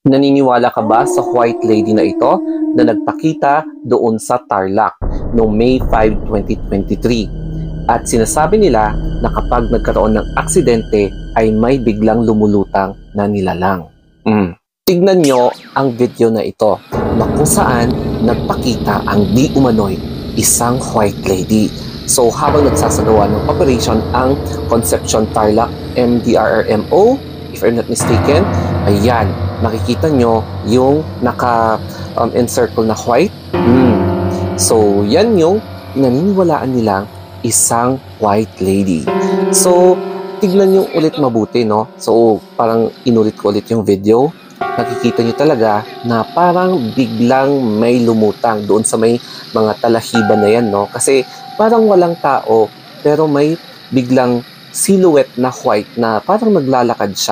Naniniwala ka ba sa white lady na ito na nagpakita doon sa Tarlac noong May 5, 2023? At sinasabi nila na kapag nagkaroon ng aksidente ay may biglang lumulutang na nilalang. Tignan nyo ang video na ito na kung saan nagpakita ang di umano'y isang white lady. So habang nagsasagawa ng operation ang Concepcion Tarlac MDRRMO, if I'm not mistaken, ayan, makikita nyo yung naka-encircle na white. So, yan yung pinaniniwalaan nilang isang white lady. So, tignan nyo ulit mabuti, no? So, parang inulit ko ulit yung video. Nakikita nyo talaga na parang biglang may lumutang doon sa may mga talahiban na yan, no? Kasi parang walang tao, pero may biglang silhouette na white na parang naglalakad siya.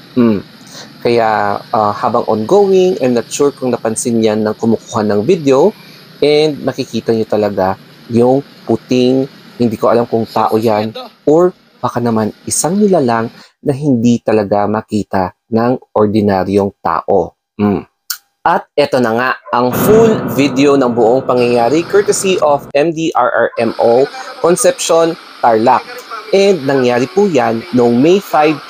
Kaya habang ongoing, I'm not sure kung napansin yan ng kumukuha ng video, and makikita nyo talaga yung puting, hindi ko alam kung tao yan or baka naman isang nilalang na hindi talaga makita ng ordinaryong tao. At eto na nga ang full video ng buong pangyayari courtesy of MDRRMO Concepcion Tarlac. And nangyari po yan noong May 5,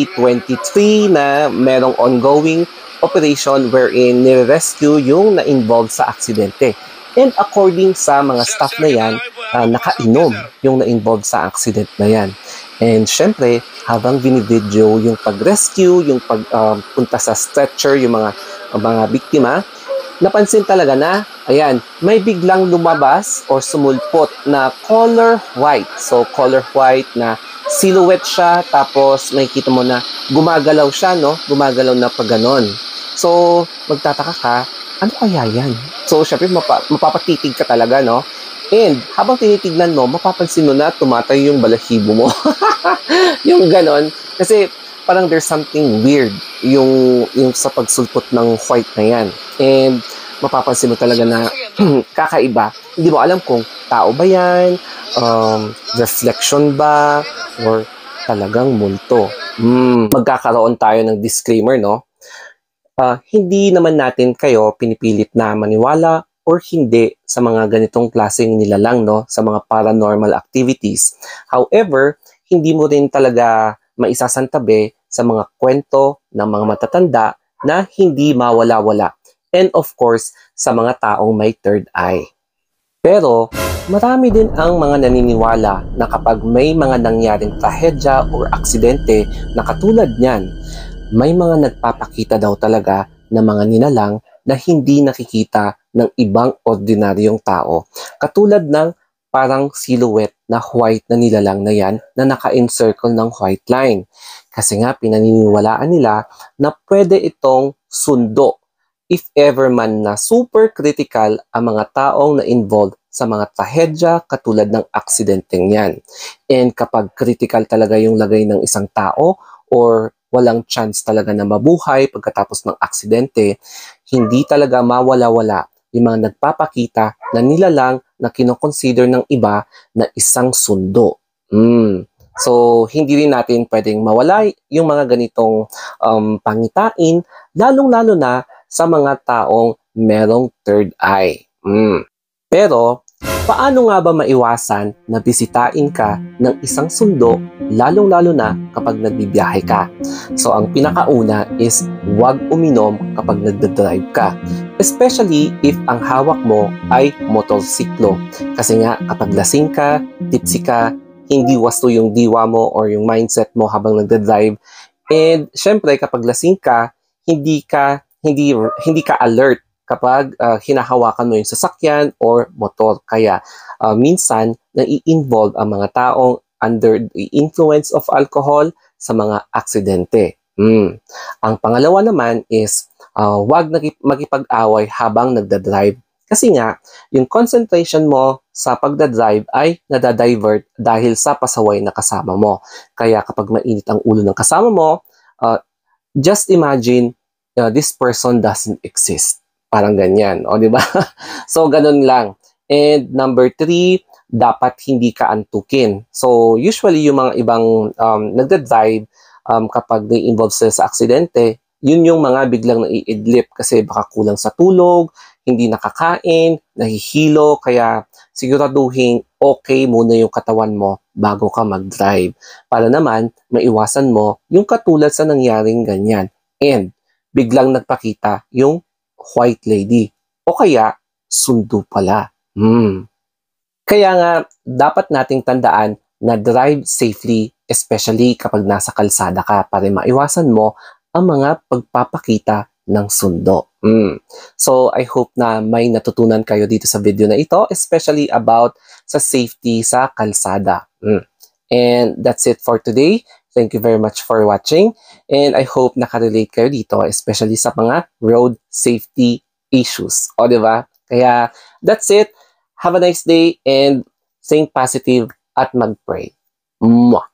2023 na merong ongoing operation wherein nire-rescue yung na-involved sa aksidente. And according sa mga staff na yan, nakainom yung na-involved sa accident na yan. And syempre, habang binivideo yung pag-rescue, yung pagpunta sa stretcher, yung mga biktima, napansin talaga na, ayan, may biglang lumabas or sumulpot na color white. So, color white na silhouette siya, tapos makikita mo na gumagalaw siya, no? Gumagalaw na pag ganon. So, magtataka ka, ano kaya yan? So, syempre, mapapatitig ka talaga, no? And, habang tinitignan mo, mapapansin mo na tumatay yung balahibo mo. Yung ganon. Kasi, parang there's something weird yung sa pagsulpot ng white na yan. And mapapansin mo talaga na kakaiba. Hindi mo alam kung tao ba yan, reflection ba, or talagang multo. Magkakaroon tayo ng disclaimer, no? Hindi naman natin kayo pinipilit na maniwala or hindi sa mga ganitong klaseng nilalang, no? Sa mga paranormal activities. However, hindi mo rin talaga maisasantabi sa mga kwento ng mga matatanda na hindi mawala-wala. And of course, sa mga taong may third eye. Pero, marami din ang mga naniniwala na kapag may mga nangyaring trahedya or aksidente na katulad niyan, may mga nagpapakita daw talaga ng mga nilalang na hindi nakikita ng ibang ordinaryong tao. Katulad ng parang silhouette na white na nilalang na yan na naka-encircle ng white line. Kasi nga pinaniniwalaan nila na pwede itong sundo if ever man na super critical ang mga taong na involved sa mga trahedya katulad ng aksidenteng yan. And kapag critical talaga yung lagay ng isang tao or walang chance talaga na mabuhay pagkatapos ng aksidente, hindi talaga mawala-wala yung mga nagpapakita na nilalang na kinoconsider ng iba na isang sundo. So, hindi rin natin pwedeng mawala yung mga ganitong pangitain, lalong-lalo na sa mga taong merong third eye. Pero, paano nga ba maiwasan na bisitain ka ng isang sundo, lalong-lalo na kapag nagbibiyahe ka? So, ang pinakauna is huwag uminom kapag nagdadrive ka. Especially if ang hawak mo ay motorsiklo. Kasi nga, kapag lasing ka, tipsy ka, hindi wasto yung diwa mo or yung mindset mo habang nagdadrive. And syempre, kapag lasing ka, hindi ka alert kapag hinahawakan mo yung sasakyan or motor. Kaya minsan, nai-involve ang mga taong under the influence of alcohol sa mga aksidente. Ang pangalawa naman is huwag makipag-away habang nagdadrive. Kasi nga, yung concentration mo sa pagdadrive ay nadadivert dahil sa pasaway na kasama mo. Kaya kapag mainit ang ulo ng kasama mo, just imagine this person doesn't exist. Parang ganyan, o di ba? So, ganun lang. And number 3, dapat hindi ka antukin. So, usually yung mga ibang nagdadrive, kapag na-involve sila sa aksidente, Yun yung mga biglang naiidlip kasi baka kulang sa tulog, hindi nakakain, nahihilo, kaya siguraduhin okay muna yung katawan mo bago ka mag-drive. Para naman, maiwasan mo yung katulad sa nangyaring ganyan. And biglang nagpakita yung white lady. O kaya, sundo pala. Kaya nga, dapat nating tandaan na drive safely, especially kapag nasa kalsada ka para maiwasan mo ang mga pagpapakita ng sundo. So, I hope na may natutunan kayo dito sa video na ito, especially about sa safety sa kalsada. And that's it for today. Thank you very much for watching. And I hope nakarelate kayo dito, especially sa mga road safety issues. O, di ba? Kaya, that's it. Have a nice day and think positive at mag-pray. Mwah!